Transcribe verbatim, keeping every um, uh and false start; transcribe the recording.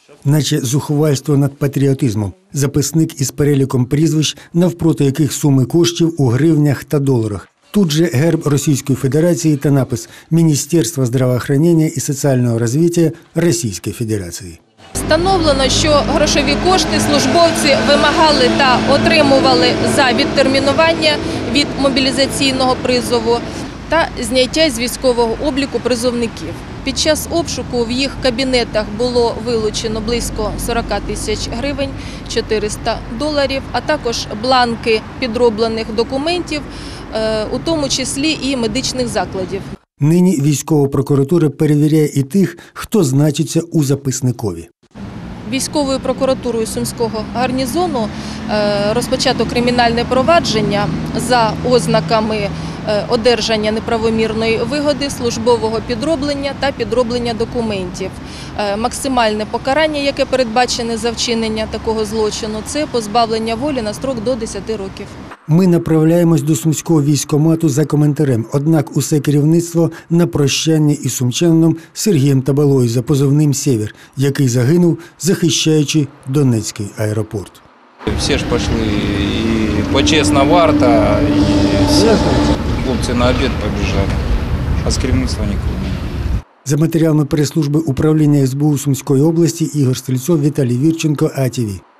Наче зухвальство над патріотизмом. Записник із переліком прізвищ, навпроти яких суми коштів у гривнях та доларах. Тут же герб Російської Федерації та напис «Міністерство здравоохранения і соціального розвитку Російської Федерації». Встановлено, що грошові кошти службовці вимагали та отримували за відтермінування від мобілізаційного призову та зняття з військового обліку призовників. Під час обшуку в їх кабінетах було вилучено близько сорок тисяч гривень, чотириста доларів, а також бланки підроблених документів, у тому числі і медичних закладів. Нині військова прокуратура перевіряє і тих, хто значиться у записникові. Військовою прокуратурою Сумського гарнізону розпочато кримінальне провадження за ознаками одержання неправомірної вигоди, службового підроблення та підроблення документів. Максимальне покарання, яке передбачене за вчинення такого злочину, це позбавлення волі на строк до десяти років. Ми направляємось до Сумського військкомату за коментарем, однак усе керівництво на прощання із сумчанином Сергієм Табалою за позивним «Сєвєр», який загинув, захищаючи Донецький аеропорт. Всі ж пішли, і почесна варта, і всі хлопці на обід побіжали, а з керівництва нікого. За матеріалами прес-служби управління ес бе у Сумської області Ігор Стрільцов, Віталій Вірченко, А Ті Ві.